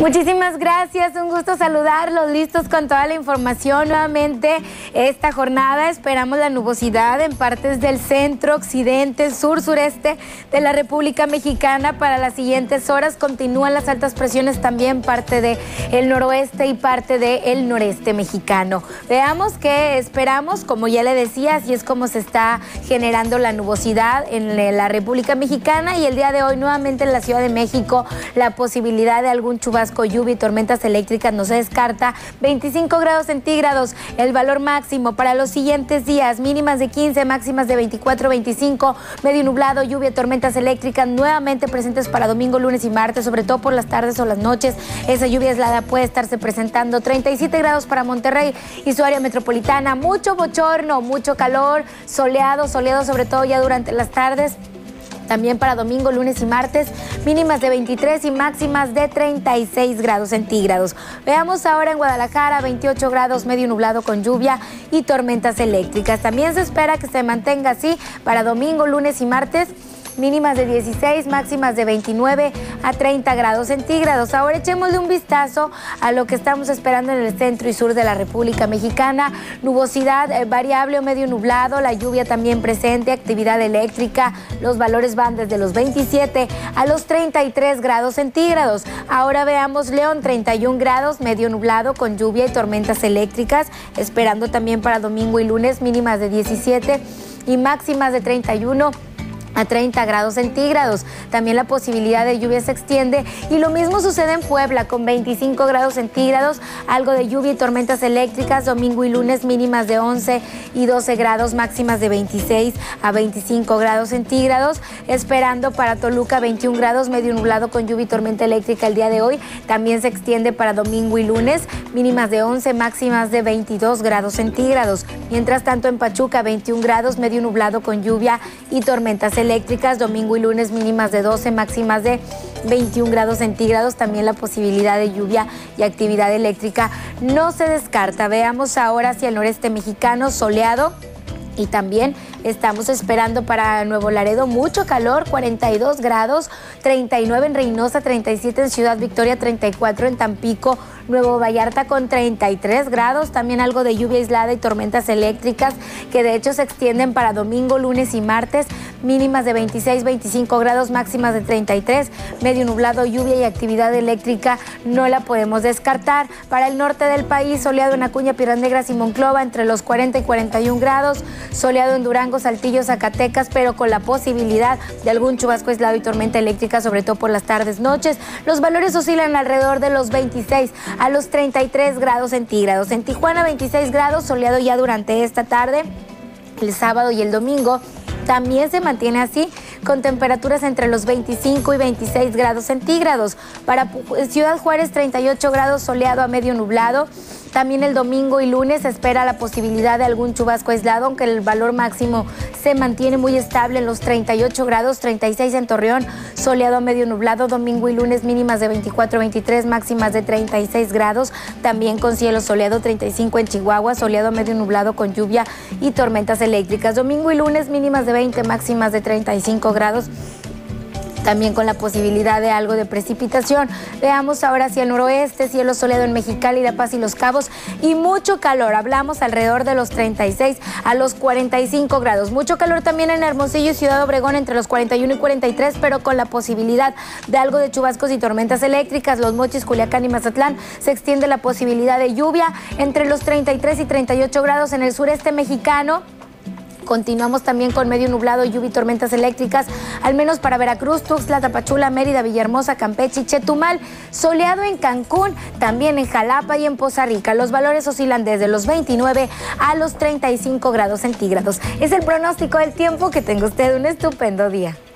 Muchísimas gracias, un gusto saludarlos, listos con toda la información nuevamente esta jornada. Esperamos la nubosidad en partes del centro, occidente, sur, sureste de la República Mexicana para las siguientes horas. Continúan las altas presiones también parte del noroeste y parte del noreste mexicano. Veamos qué esperamos, como ya le decía, así es como se está generando la nubosidad en la República Mexicana, y el día de hoy nuevamente en la Ciudad de México la posibilidad de algún chubasco, lluvia y tormentas eléctricas no se descarta. 25 grados centígrados el valor máximo para los siguientes días, mínimas de 15, máximas de 24, 25, medio nublado, lluvia, tormentas eléctricas nuevamente presentes para domingo, lunes y martes, sobre todo por las tardes o las noches. Esa lluvia aislada puede estarse presentando. 37 grados para Monterrey y su área metropolitana, mucho bochorno, mucho calor, soleado sobre todo ya durante las tardes. También para domingo, lunes y martes, mínimas de 23 y máximas de 36 grados centígrados. Veamos ahora en Guadalajara, 28 grados, medio nublado con lluvia y tormentas eléctricas. También se espera que se mantenga así para domingo, lunes y martes, mínimas de 16, máximas de 29 a 30 grados centígrados. Ahora echémosle un vistazo a lo que estamos esperando en el centro y sur de la República Mexicana. Nubosidad variable o medio nublado, la lluvia también presente, actividad eléctrica. Los valores van desde los 27 a los 33 grados centígrados. Ahora veamos León, 31 grados, medio nublado con lluvia y tormentas eléctricas. Esperando también para domingo y lunes, mínimas de 17 y máximas de 31 a 30 grados centígrados. También la posibilidad de lluvia se extiende, y lo mismo sucede en Puebla con 25 grados centígrados, algo de lluvia y tormentas eléctricas. Domingo y lunes mínimas de 11 y 12 grados, máximas de 26 a 25 grados centígrados. Esperando para Toluca 21 grados, medio nublado con lluvia y tormenta eléctrica el día de hoy. También se extiende para domingo y lunes, mínimas de 11, máximas de 22 grados centígrados. Mientras tanto en Pachuca 21 grados, medio nublado con lluvia y tormentas eléctricas. Domingo y lunes mínimas de 12, máximas de 21 grados centígrados. También la posibilidad de lluvia y actividad eléctrica no se descarta. Veamos ahora hacia el noreste mexicano, soleado. Y también estamos esperando para Nuevo Laredo mucho calor, 42 grados, 39 en Reynosa, 37 en Ciudad Victoria, 34 en Tampico, Nuevo Vallarta con 33 grados, también algo de lluvia aislada y tormentas eléctricas que de hecho se extienden para domingo, lunes y martes, mínimas de 26, 25 grados, máximas de 33, medio nublado, lluvia y actividad eléctrica no la podemos descartar. Para el norte del país, soleado en Acuña, Piedras Negras y Monclova entre los 40 y 41 grados, soleado en Durango, Saltillo, Zacatecas, pero con la posibilidad de algún chubasco aislado y tormenta eléctrica, sobre todo por las tardes, noches. Los valores oscilan alrededor de los 26 a los 33 grados centígrados. En Tijuana 26 grados, soleado ya durante esta tarde, el sábado y el domingo. También se mantiene así, con temperaturas entre los 25 y 26 grados centígrados. Para Ciudad Juárez, 38 grados, soleado a medio nublado. También el domingo y lunes se espera la posibilidad de algún chubasco aislado, aunque el valor máximo se mantiene muy estable en los 38 grados, 36 en Torreón, soleado a medio nublado. Domingo y lunes mínimas de 24, 23, máximas de 36 grados. También con cielo soleado, 35 en Chihuahua, soleado a medio nublado con lluvia y tormentas eléctricas. Domingo y lunes mínimas de 20, máximas de 35 grados. También con la posibilidad de algo de precipitación. Veamos ahora hacia el noroeste, cielo soleado en Mexicali, La Paz y Los Cabos y mucho calor. Hablamos alrededor de los 36 a los 45 grados. Mucho calor también en Hermosillo y Ciudad Obregón entre los 41 y 43, pero con la posibilidad de algo de chubascos y tormentas eléctricas. Los Mochis, Culiacán y Mazatlán se extiende la posibilidad de lluvia entre los 33 y 38 grados en el sureste mexicano. Continuamos también con medio nublado, lluvia y tormentas eléctricas, al menos para Veracruz, Tuxtla, Tapachula, Mérida, Villahermosa, Campeche y Chetumal. Soleado en Cancún, también en Jalapa y en Poza Rica. Los valores oscilan desde los 29 a los 35 grados centígrados. Es el pronóstico del tiempo. Que tenga usted un estupendo día.